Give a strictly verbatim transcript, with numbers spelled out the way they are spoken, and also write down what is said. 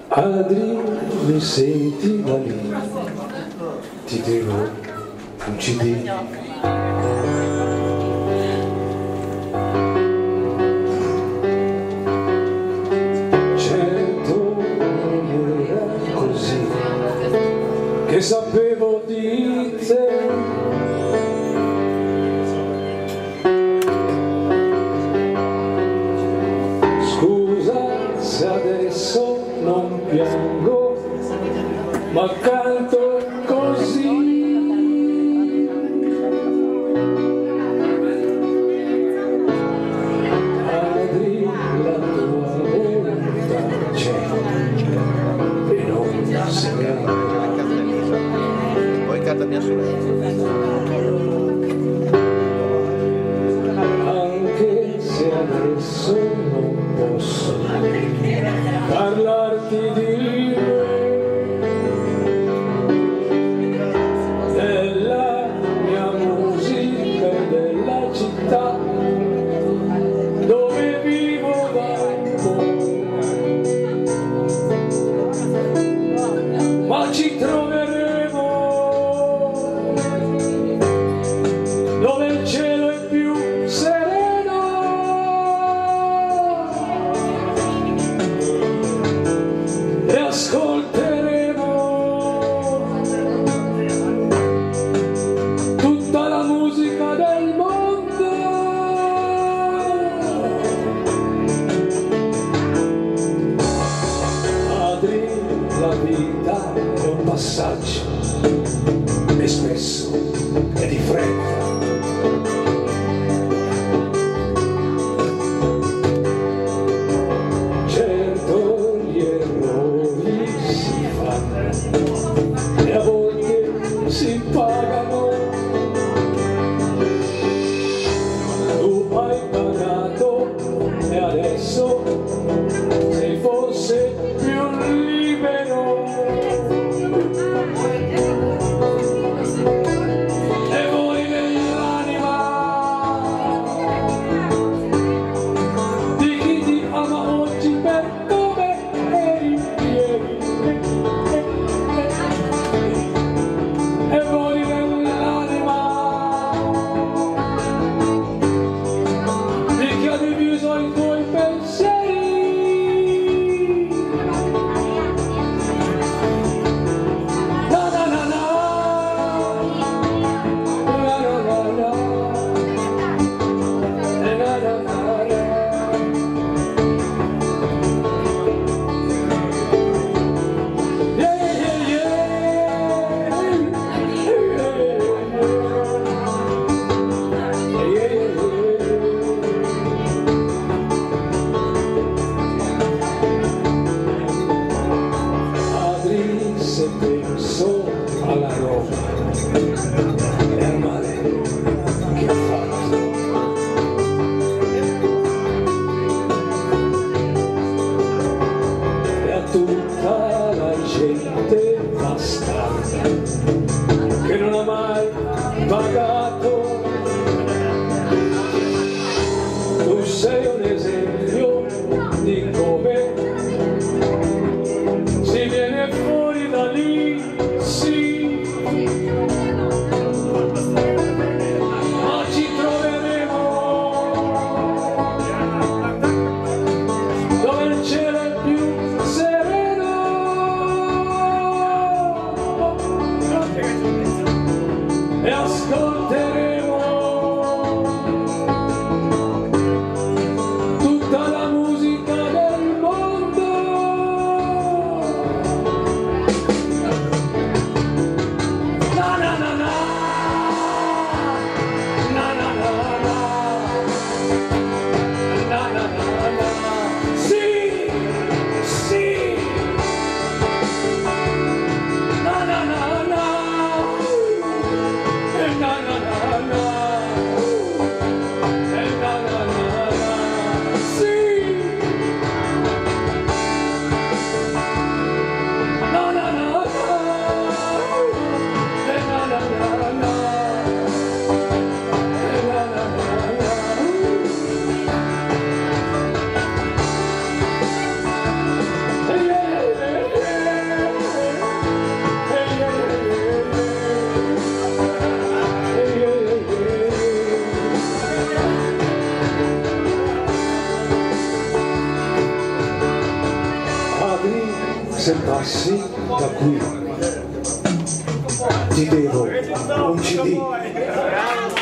Adri, mi senti da lì? Ti devo un C D. Certo non era così che sapevo di te. Se adesso non piango, ma canto così. Adri, la tua volontà c'è e non si cambia. Poi carta mia sorella. Anche se adesso non posso parlarti di me, della mia musica e della città dove vivo da un po', ma ci troveremo dove il cielo è più sereno. E ascolteremo tutta la musica del mondo. Adri, la vita è un passaggio e spesso è di fretta. E a volte si pagano. Tu hai pagato e adesso sei forse più libero. E voi nell'anima di chi ti ama oggi per come eri ieri. E voi nell'anima di chi ha diviso i tuoi pensieri. Na na na na, na na na na, na na na na. Yeah, yeah, yeah. Adri, se penso alla Roma e al male che ha fatto, e a tutta la gente bastarda che non ha mai pagato, tu sei un esempio di come si viene fuori da lì, sì, ma ci troveremo dove il cielo è più sereno. sentassi da qui ti devo un C D.